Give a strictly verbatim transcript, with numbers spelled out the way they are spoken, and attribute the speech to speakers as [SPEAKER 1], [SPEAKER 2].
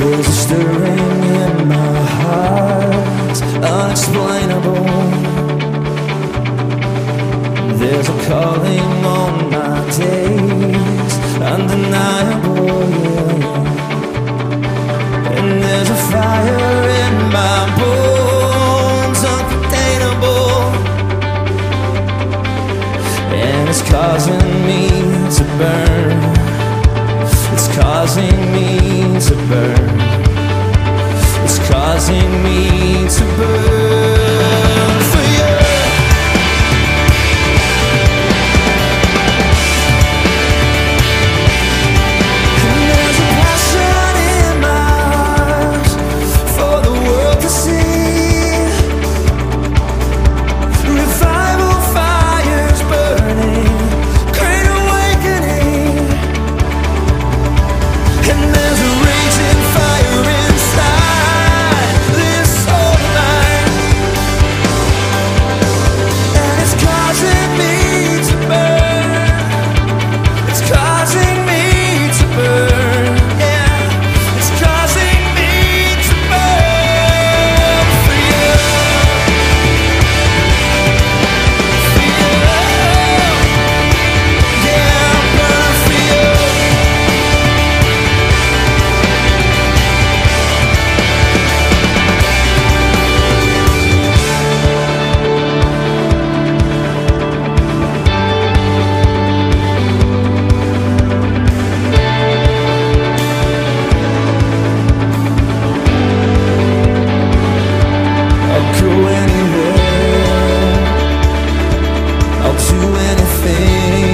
[SPEAKER 1] There's a stirring in my heart, unexplainable. There's a calling on my days, undeniable, yeah. And there's a fire in my bones, uncontainable. And it's causing me to burn. It's causing me to burn. It's causing me to burn for you. And there's a passion in my heart for the world to see. Revival fires burning, great awakening. And there's a raging fire inside this soul of mine, and it's causing me to burn. It's causing me to burn, yeah. It's causing me to burn for you, for you, yeah, burn for you. I'll go anywhere, I'll do anything